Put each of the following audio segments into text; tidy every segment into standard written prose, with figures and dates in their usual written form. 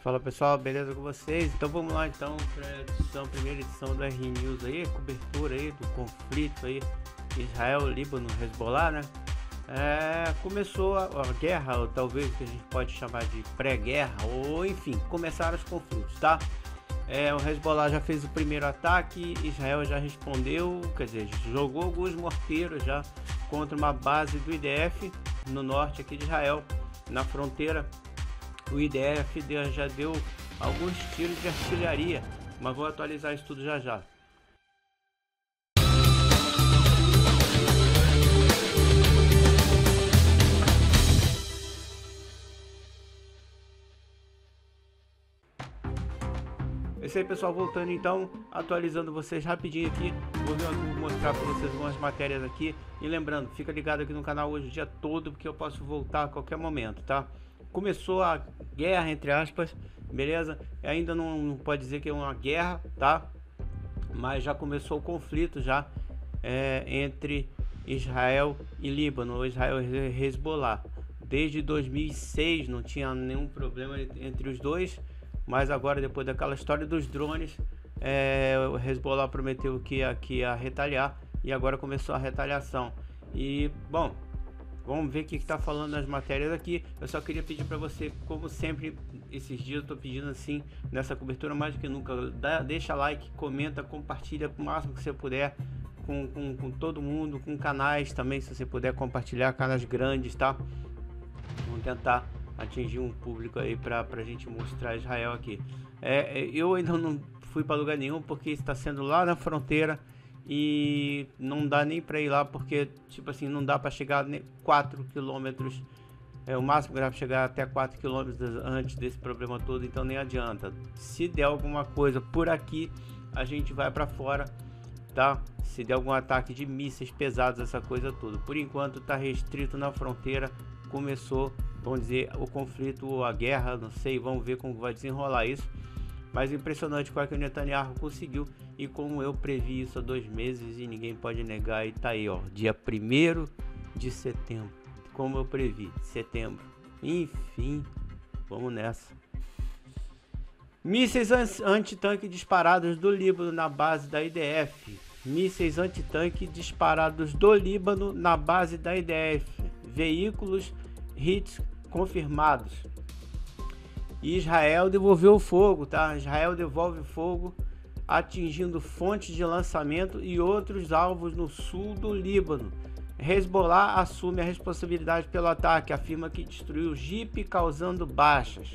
Fala pessoal, beleza com vocês? Então vamos lá então para a primeira edição do R News aí, cobertura aí do conflito aí Israel, Líbano, Hezbollah, né? Começou a guerra, ou talvez que a gente pode chamar de pré-guerra, ou enfim, começaram os conflitos, tá? O Hezbollah já fez o primeiro ataque, Israel já respondeu, quer dizer, jogou alguns morteiros já contra uma base do IDF no norte aqui de Israel, na fronteira. O IDF já deu alguns tiros de artilharia, mas vou atualizar isso tudo já já. É isso aí pessoal, voltando então, atualizando vocês rapidinho aqui, vou mostrar para vocês algumas matérias aqui. E lembrando, fica ligado aqui no canal hoje o dia todo, porque eu posso voltar a qualquer momento, tá? Começou a guerra, entre aspas, beleza? Ainda não pode dizer que é uma guerra, tá? Mas já começou o conflito já entre Israel e Líbano, Israel e Hezbollah. Desde 2006 não tinha nenhum problema entre os dois, mas agora, depois daquela história dos drones, o Hezbollah prometeu que ia retaliar, e agora começou a retaliação. E, bom, vamos ver o que está falando nas matérias aqui. Eu só queria pedir para você, como sempre, esses dias eu estou pedindo assim, nessa cobertura mais do que nunca, deixa like, comenta, compartilha o máximo que você puder com todo mundo, com canais também, se você puder compartilhar, canais grandes, tá? Vamos tentar atingir um público aí para a gente mostrar Israel aqui. Eu ainda não fui para lugar nenhum, porque está sendo lá na fronteira, e não dá nem para ir lá, porque tipo assim, não dá para chegar nem 4 quilômetros, o máximo que dá para chegar até 4 quilômetros antes desse problema todo, então nem adianta. Se der alguma coisa por aqui, a gente vai para fora, tá? Se der algum ataque de mísseis pesados, essa coisa toda. Por enquanto tá restrito na fronteira. Começou, vamos dizer, o conflito ou a guerra, não sei, vamos ver como vai desenrolar isso. Mas impressionante como é que o Netanyahu conseguiu, e como eu previ isso há 2 meses e ninguém pode negar. E tá aí, ó, dia 1º de setembro, como eu previ, setembro. Enfim, vamos nessa. Mísseis antitanque disparados do Líbano na base da IDF. Mísseis antitanque disparados do Líbano na base da IDF. Veículos hits confirmados. E Israel devolveu o fogo, tá? Israel devolve fogo, atingindo fontes de lançamento e outros alvos no sul do Líbano. Hezbollah assume a responsabilidade pelo ataque, afirma que destruiu Jeep, causando baixas.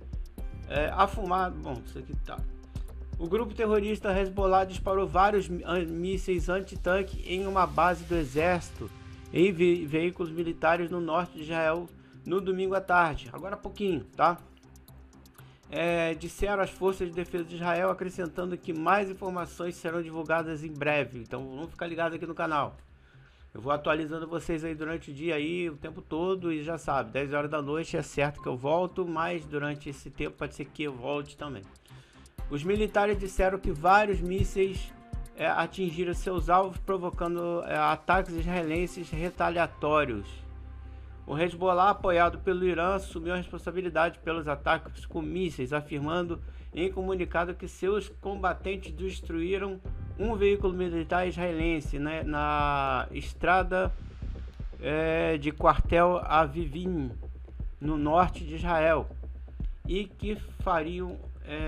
Bom, isso aqui tá. O grupo terrorista Hezbollah disparou vários mísseis antitanque em uma base do exército e veículos militares no norte de Israel no domingo à tarde, agora há pouquinho, tá? Disseram as forças de defesa de Israel, acrescentando que mais informações serão divulgadas em breve. Então vamos ficar ligados aqui no canal. Eu vou atualizando vocês aí durante o dia aí, o tempo todo, e já sabe, 10 horas da noite é certo que eu volto, mas durante esse tempo pode ser que eu volte também. Os militares disseram que vários mísseis atingiram seus alvos, provocando ataques israelenses retaliatórios. O Hezbollah, apoiado pelo Irã, assumiu a responsabilidade pelos ataques com mísseis, afirmando em comunicado que seus combatentes destruíram um veículo militar israelense, né, na estrada de Quartel Avivim, no norte de Israel, e que feriram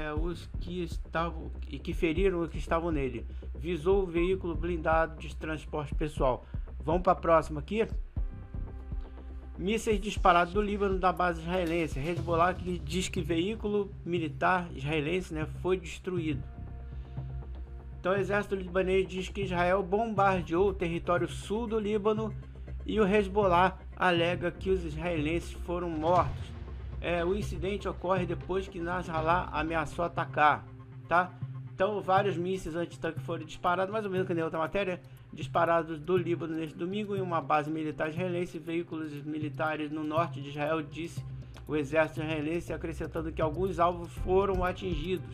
os que estavam nele. Visou o veículo blindado de transporte pessoal. Vamos para a próxima aqui. Mísseis disparados do Líbano da base israelense. Hezbollah que diz que veículo militar israelense, né, foi destruído. Então o exército libanês diz que Israel bombardeou o território sul do Líbano, e o Hezbollah alega que os israelenses foram mortos. O incidente ocorre depois que Nasrallah ameaçou atacar, tá? Então vários mísseis antitanque foram disparados, mais ou menos que nem outra matéria, disparados do Líbano neste domingo em uma base militar israelense e veículos militares no norte de Israel, disse o exército israelense, acrescentando que alguns alvos foram atingidos.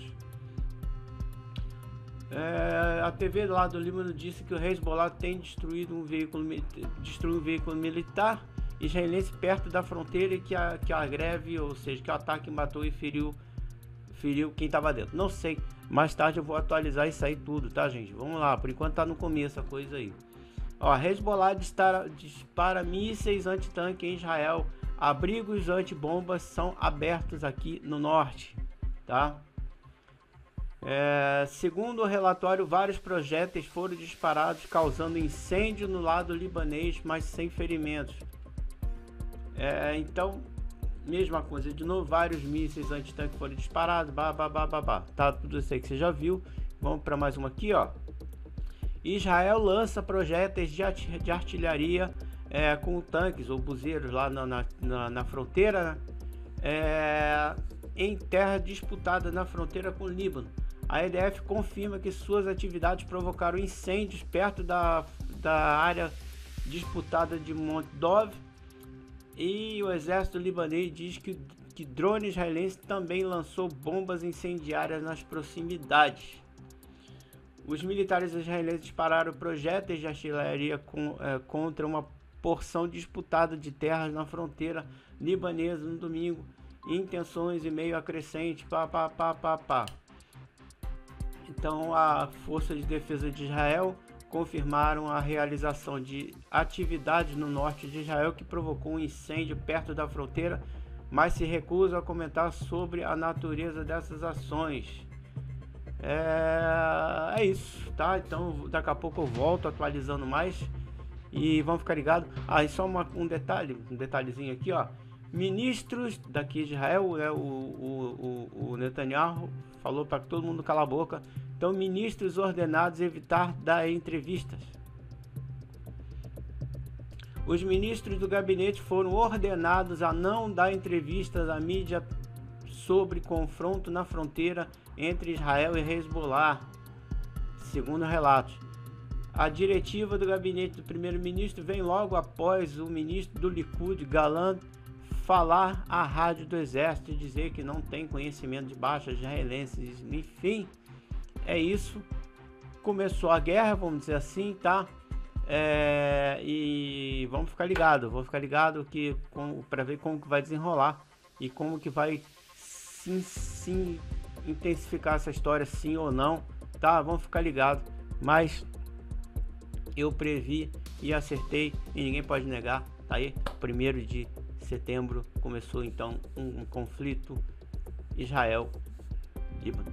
A TV lá do Líbano disse que o Hezbollah tem destruído um veículo militar israelense perto da fronteira, e que a greve, ou seja, que o ataque matou e feriu feriu quem tava dentro. Não sei, mais tarde eu vou atualizar isso aí tudo, tá, gente? Vamos lá, por enquanto tá no começo a coisa aí. Ó, Hezbollah dispara mísseis antitanque em Israel. Abrigos antibombas são abertos aqui no norte, tá? Segundo o relatório, vários projéteis foram disparados, causando incêndio no lado libanês, mas sem ferimentos. Então, mesma coisa, de novo, vários mísseis antitanque foram disparados, tá tudo isso aí que você já viu. Vamos para mais uma aqui, ó. Israel lança projéteis de artilharia com tanques ou buzeiros lá na fronteira, em terra disputada na fronteira com o Líbano. A EDF confirma que suas atividades provocaram incêndios perto da área disputada de Mont Dov, e o exército libanês diz que drone israelense também lançou bombas incendiárias nas proximidades. Os militares israelenses dispararam projéteis de artilharia contra uma porção disputada de terras na fronteira libanesa no domingo. Intenções e meio a crescente, Então, a Força de Defesa de Israel confirmaram a realização de atividades no norte de Israel que provocou um incêndio perto da fronteira, mas se recusam a comentar sobre a natureza dessas ações. É isso, tá? Então, daqui a pouco eu volto atualizando mais e vamos ficar ligados. E só um detalhezinho aqui, ó. Ministros daqui de Israel, o Netanyahu falou para todo mundo calar a boca. Então, ministros ordenados a evitar dar entrevistas. Os ministros do gabinete foram ordenados a não dar entrevistas à mídia sobre confronto na fronteira entre Israel e Hezbollah, segundo relatos. A diretiva do gabinete do primeiro-ministro vem logo após o ministro do Likud, Gallant, falar à rádio do exército e dizer que não tem conhecimento de baixas israelenses. Enfim, é isso. Começou a guerra, vamos dizer assim, tá? E vamos ficar ligado. Vou ficar ligado para ver como que vai desenrolar e como que vai sim intensificar essa história, sim ou não, tá? Vamos ficar ligado. Mas eu previ e acertei e ninguém pode negar. Tá aí, 1º de setembro começou então um conflito Israel-Líbano.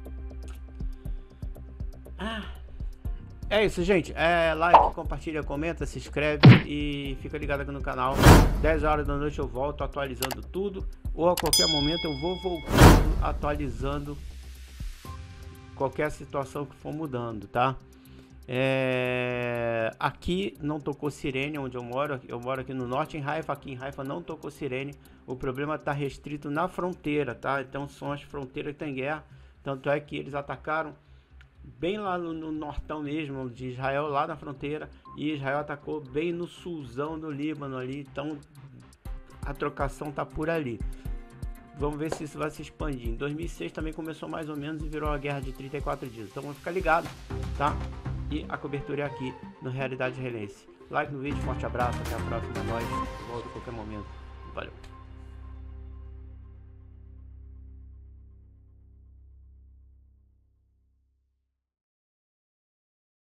É isso, gente. Like, compartilha, comenta, se inscreve e fica ligado aqui no canal. 10 horas da noite eu volto atualizando tudo, ou a qualquer momento eu vou voltando atualizando qualquer situação que for mudando, tá? Aqui não tocou sirene onde eu moro aqui no norte, em Haifa. Aqui em Haifa não tocou sirene. O problema está restrito na fronteira, tá? Então são as fronteiras que tem guerra. Tanto é que eles atacaram bem lá no nortão mesmo de Israel, lá na fronteira, e Israel atacou bem no sulzão do Líbano ali. Então a trocação tá por ali. Vamos ver se isso vai se expandir. Em 2006 também começou mais ou menos e virou a guerra de 34 dias. Então vamos ficar ligado, tá? E a cobertura é aqui no Realidade Israelense. Like no vídeo, forte abraço, até a próxima. Nós volto a qualquer momento. Valeu.